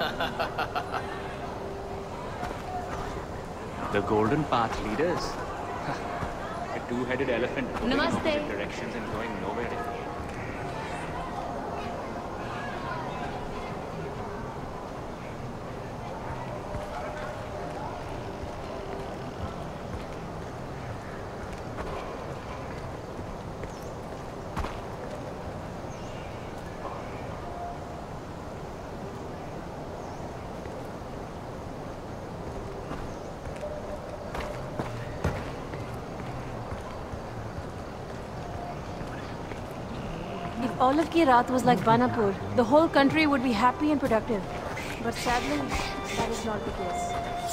The Golden Path leaders. A two-headed elephant moving in Namaste. opposite directions and going nowhere. If Olive Ki Raat was like Banapur, the whole country would be happy and productive. But sadly, that is not the case.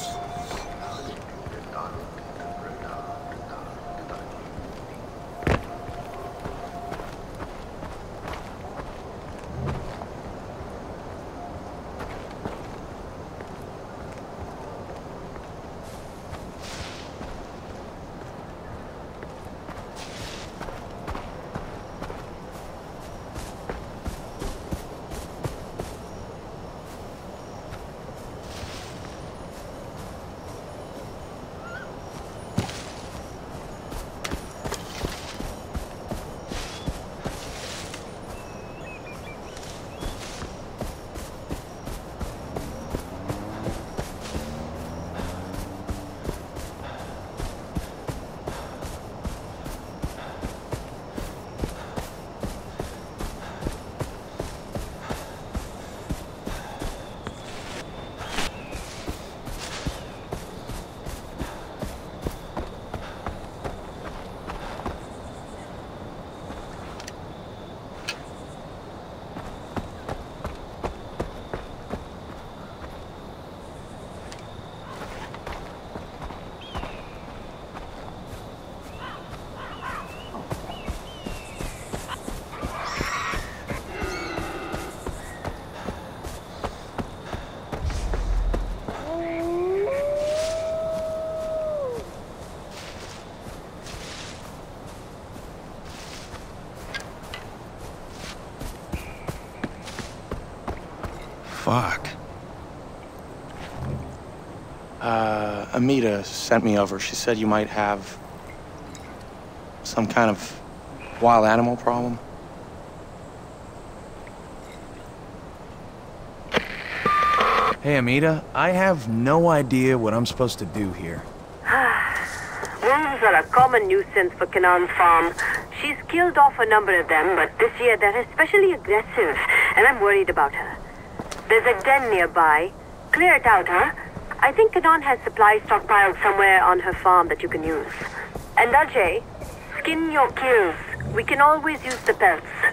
Fuck. Amita sent me over. She said you might have some kind of wild animal problem. Hey, Amita, I have no idea what I'm supposed to do here. Wolves are a common nuisance for Kanan's farm. She's killed off a number of them, but this year they're especially aggressive, and I'm worried about her. There's a den nearby. Clear it out, huh? I think Kanan has supplies stockpiled somewhere on her farm that you can use. And Ajay, skin your kills. We can always use the pelts.